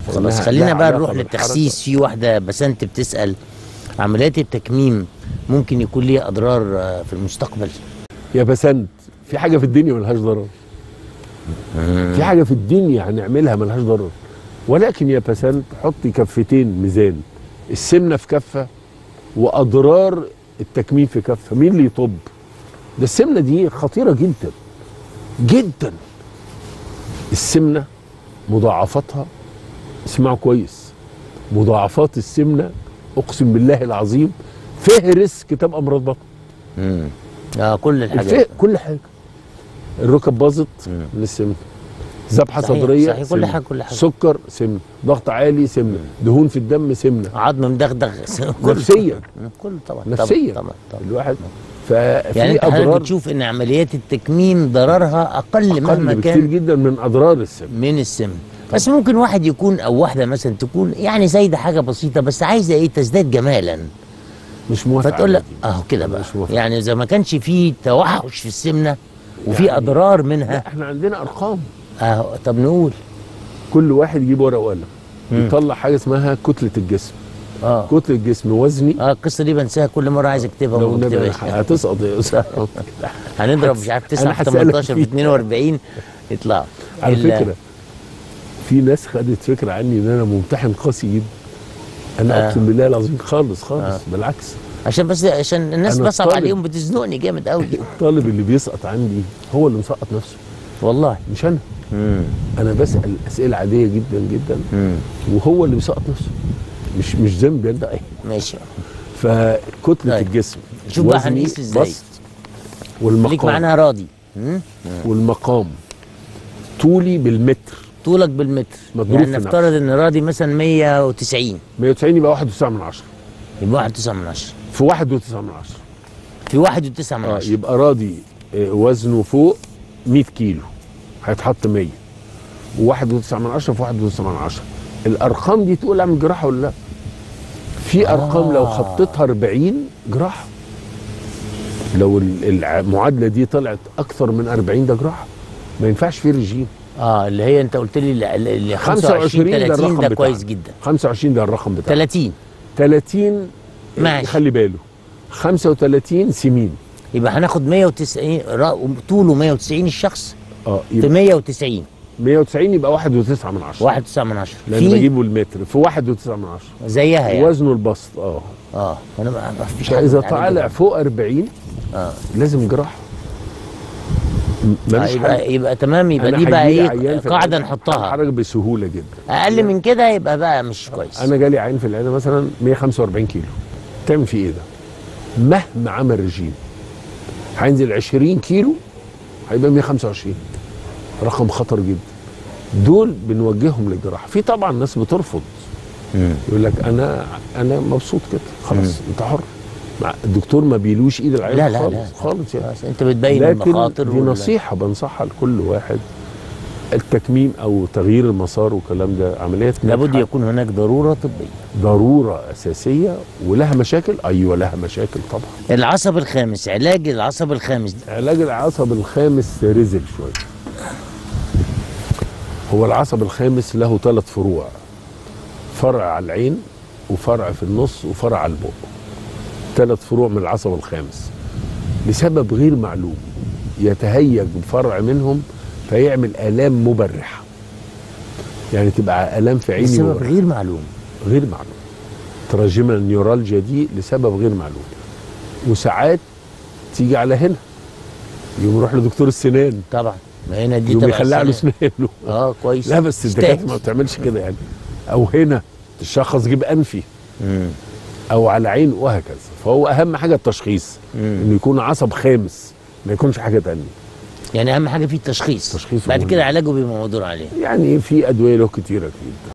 خلاص خلينا بقى نروح للتخسيس. في واحده بسنت بتسال، عمليات التكميم ممكن يكون ليها اضرار في المستقبل؟ يا بسنت، في حاجه في الدنيا ملهاش ضرر. في حاجه في الدنيا هنعملها ملهاش ضرر، ولكن يا بسنت حطي كفتين ميزان، السمنه في كفه واضرار التكميم في كفه، مين اللي يطب؟ ده السمنه دي خطيره جدا جدا. السمنه مضاعفاتها، اسمعوا كويس، مضاعفات السمنه اقسم بالله العظيم فهرس كتاب امراض بطن. كل الحاجات، كل حاجه. الركب باظت من السمنه، ذبحه صدريه صحيح، سمنة. كل حاجه، سكر سمنه، ضغط عالي سمنه، دهون في الدم سمنه، عظم مدغدغ نفسيا كله طبعا نفسيا طبعا الواحد. ففي يعني انت اضرار بتشوف ان عمليات التكميم ضررها اقل مهما بكتير كان جدا من اضرار السمنه. من السمن. بس ممكن واحد يكون او واحده مثلا تكون يعني زايده حاجه بسيطه بس عايزه تزداد جمالا، مش موافق، فتقول لك اهو كده بقى، يعني اذا ما كانش في توحش في السمنه وفي يعني اضرار منها. لا احنا عندنا ارقام اهو. طب نقول كل واحد يجيب ورقه وقلم يطلع حاجه اسمها كتله الجسم. كتله الجسم وزني. القصه دي بنساها كل مره، عايز اكتبها وما بكتبهاش. هتسقط يا استاذ. هنضرب مش عارف 9 في 18 في 42 يطلعوا. على فكره في ناس خدت فكره عني ان انا ممتحن قاسي جدا. انا اقسم بالله العظيم خالص بالعكس. عشان الناس بصعب عليهم، بتزنقني جامد قوي. الطالب اللي بيسقط عندي هو اللي مسقط نفسه والله، مش انا. انا بسال اسئله عاديه جدا جدا وهو اللي بيسقط نفسه، مش ذنبي انا. ماشي. فكتله الجسم شوف بقى هنقيس ازاي. والمقام ليك معناها راضي. والمقام طولي بالمتر. طولك بالمتر، يعني نفترض ان راضي مثلا 190 يبقى 1.9 يبقى 1.9 في 1.9 في 1.9 يبقى راضي وزنه فوق 100 كيلو هيتحط 100 و1.9 في 1.9. الارقام دي تقول اعمل جراحه ولا لا؟ في ارقام لو خطيتها 40 جراحه، لو المعادله دي طلعت اكثر من 40 ده جراحه، ما ينفعش فيه رجيم. اللي هي انت قلت لي 25 30 ده كويس جدا. 25 ده الرقم بتاعه. 30 ماشي، خلي باله 35 سمين. يبقى هناخد 190 طوله 190 الشخص في 190 يبقى 1.9 لان بجيبه المتر في 1.9 زيها يعني وزنه البسط. انا ما فيش. اذا طالع فوق 40 لازم جراحه. يبقى تمام. يبقى دي بقى قاعده نحطها. حرج بسهوله جدا. اقل من كده يبقى بقى مش كويس. انا جالي عين في العياده مثلا 145 كيلو، تعمل فيه ايه ده؟ مهما عمل رجيم هينزل 20 كيلو هيبقى 125. رقم خطر جدا. دول بنوجههم للجراحه. في طبعا ناس بترفض، يقول لك انا مبسوط كده، خلاص انت حر. الدكتور ما بيلوش ايد العيان خالص يعني. انت بتبين المخاطر. دي نصيحه بنصحها لكل واحد. التكميم او تغيير المسار والكلام ده عمليات لابد يكون هناك ضروره طبيه، ضروره اساسيه. ولها مشاكل، ايوه لها مشاكل طبعا. العصب الخامس، علاج العصب الخامس ده. علاج العصب الخامس رزل شويه. هو العصب الخامس له 3 فروع، فرع على العين وفرع في النص وفرع على البق. 3 فروع من العصب الخامس. لسبب غير معلوم يتهيج فرع منهم فيعمل آلام مبرحة، يعني تبقى آلام في عيني لسبب غير معلوم. تراجمة النيورالجيا دي لسبب غير معلوم. وساعات تيجي على هنا يقوم يروح لدكتور السنان. طبعا ما هنا دي يقوم يخلع له اسنانه. كويس. لا بس الدكاتره ما بتعملش كده يعني. او هنا تشخص جيب انفي او على عين وهكذا. فهو اهم حاجه التشخيص، انه يكون عصب خامس ما يكونش حاجه ثانيه. يعني اهم حاجه فيه التشخيص. بعد كده علاجه بيبقى مقدور عليه. يعني في ادويه له كتيره جدا.